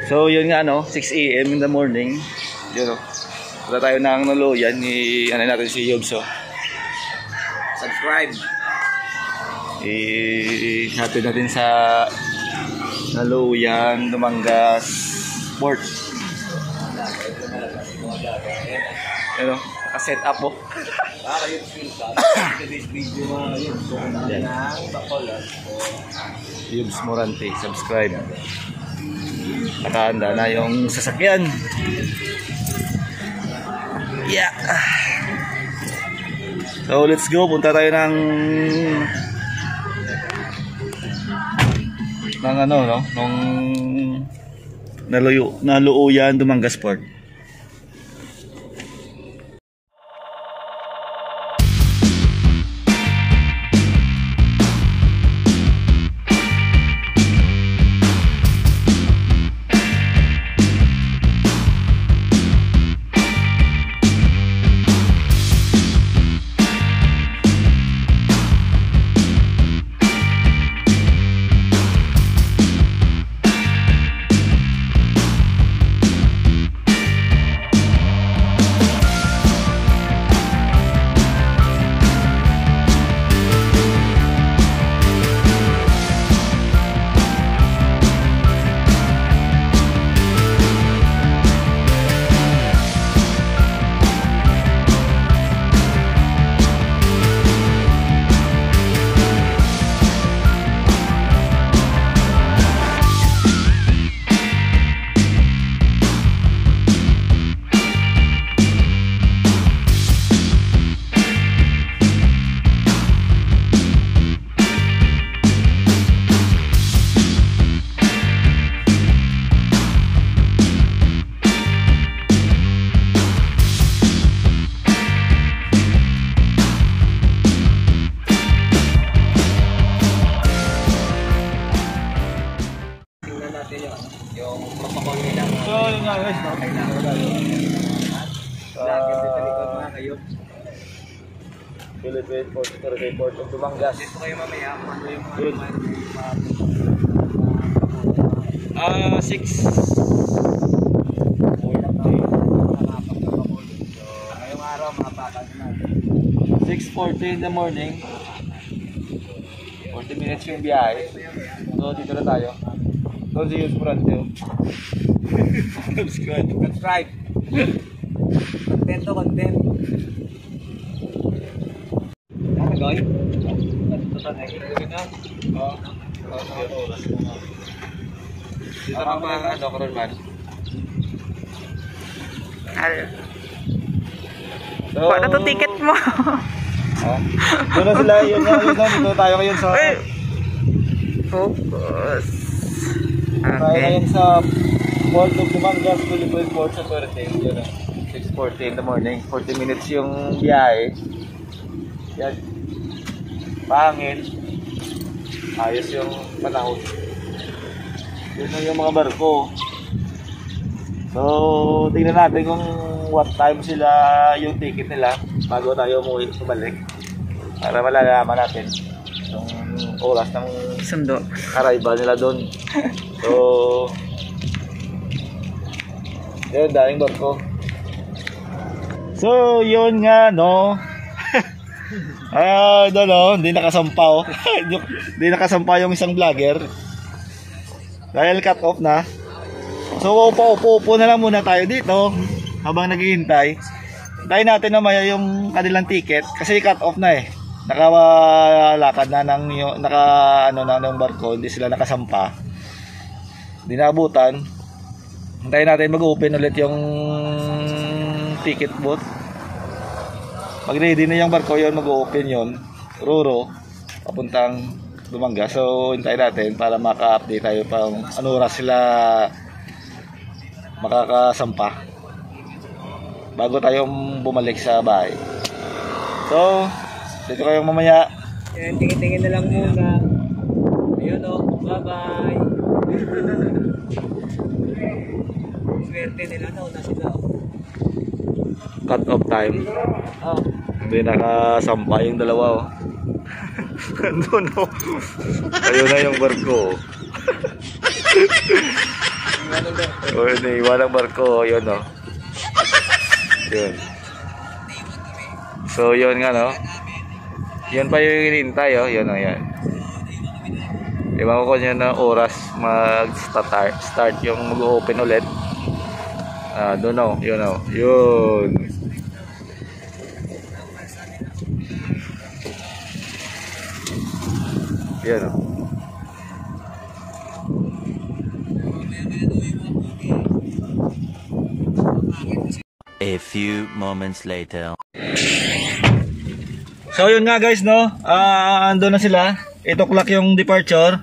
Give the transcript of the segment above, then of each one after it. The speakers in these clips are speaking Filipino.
So yun nga no, 6 AM in the morning. Yun o. Wala tayo ng naloyan ni ano natin si Yobs. Subscribe. Hatid natin sa Naloyan, Dumangas Port. Ano, naka-set up po. Yobs Morante, subscribe. Nakahanda na yung sasakyan. Yeah. So let's go, punta tayo ng ano no, nung Naloyan, Dumangas Port. Philippine Port of Dumangas. Dito kayo mamaya, ano yung mga 6. ngayong araw, mapapakan natin. 6:40 in the morning. 40 minutes yung biyahe. So dito na tayo. Doon si Yobs Morante. Subscribe. Content to content. Goy. Ito sa next na. Dito na pa ano karon man. So, paano to ticket mo? Doon na sila, yun dito tayo ngayon sa Focus. tayo ngayon sa Port of Dumangas, Philippine Port Authority. Yun 6:40 in the morning. 40 minutes yung biyahe. Yan. Pangin. Ayos yung panahon. Yun na yung mga barko. So, tingnan natin kung what time sila yung ticket nila bago tayo bumalik. Para malalaman natin yung oras ng Sundo. arrival nila doon. So, yun, daming barko. So, yun nga, no? Hindi nakasampa oh. Hindi nakasampa yung isang vlogger dahil cut off na. So upo na lang muna tayo dito habang naghihintay. Hintayin natin mamaya yung kanilang ticket kasi cut off na eh. Nakalakad na ng barko, hindi sila nakasampa. Hindi naabutan. Hintayin natin mag-open ulit yung ticket booth. Mag-ready na yung barko yun, mag-open yun. Ruro, papuntang Dumangas. So, hintayin natin para maka-update tayo pang ano oras sila makakasampa bago tayo bumalik sa bahay. So, dito kayo mamaya. Yan, tingin-tingin na lang muna. Ayun o, bye-bye. Swerte nila, nauna sila. Cut off time. Hindi nakasampa yung dalawa oh. Andun oh. Ayun na yung barko. Oh, naiwan ang barko. Yun, no? Yun. So, yun nga, no? Yun pa yung hinintay, oh. Yun, oh, yan. Iwan ko kung yun na oras mag-start yung mag-open ulit. Doon, oh. Yun, oh. Yun. Yun, oh. A few moments later. So yun nga guys, no, ando na sila. 8 o'clock yung departure.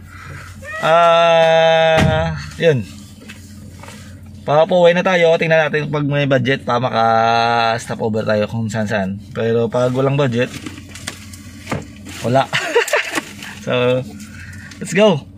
Yun. Papapuwi na tayo. Tingnan natin pag may budget pa maka-stop over tayo kung saan. Pero pag walang budget, wala. So let's go.